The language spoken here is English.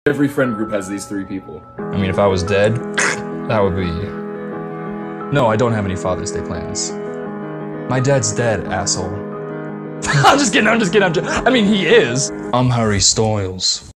Every friend group has these 3 people. I mean, if I was dead, that would be... No, I don't have any Father's Day plans. My dad's dead, asshole. I'm just kidding. I mean, he is. I'm Harry Styles.